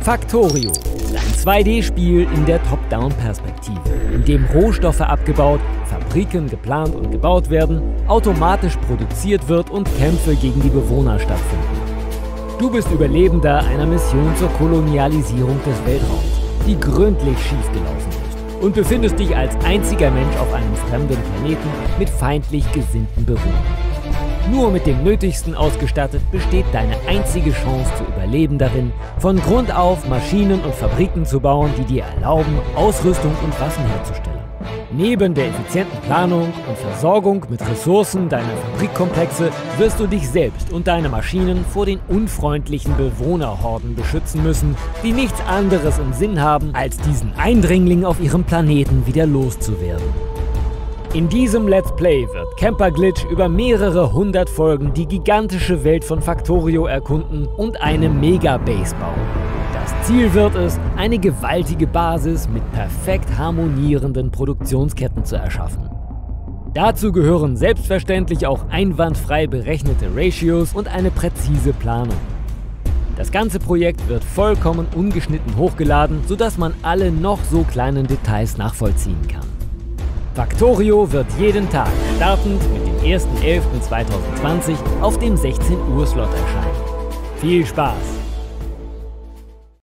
Factorio ist ein 2D-Spiel in der Top-Down-Perspektive, in dem Rohstoffe abgebaut, Fabriken geplant und gebaut werden, automatisch produziert wird und Kämpfe gegen die Bewohner stattfinden. Du bist Überlebender einer Mission zur Kolonialisierung des Weltraums, die gründlich schiefgelaufen ist, und befindest dich als einziger Mensch auf einem fremden Planeten mit feindlich gesinnten Bewohnern. Nur mit dem Nötigsten ausgestattet besteht deine einzige Chance zu überleben darin, von Grund auf Maschinen und Fabriken zu bauen, die dir erlauben, Ausrüstung und Waffen herzustellen. Neben der effizienten Planung und Versorgung mit Ressourcen deiner Fabrikkomplexe wirst du dich selbst und deine Maschinen vor den unfreundlichen Bewohnerhorden beschützen müssen, die nichts anderes im Sinn haben, als diesen Eindringling auf ihrem Planeten wieder loszuwerden. In diesem Let's Play wird Camperglitch über mehrere hundert Folgen die gigantische Welt von Factorio erkunden und eine Megabase bauen. Das Ziel wird es, eine gewaltige Basis mit perfekt harmonierenden Produktionsketten zu erschaffen. Dazu gehören selbstverständlich auch einwandfrei berechnete Ratios und eine präzise Planung. Das ganze Projekt wird vollkommen ungeschnitten hochgeladen, sodass man alle noch so kleinen Details nachvollziehen kann. Factorio wird jeden Tag, startend mit dem 1.11.2020, auf dem 16 Uhr Slot erscheinen. Viel Spaß!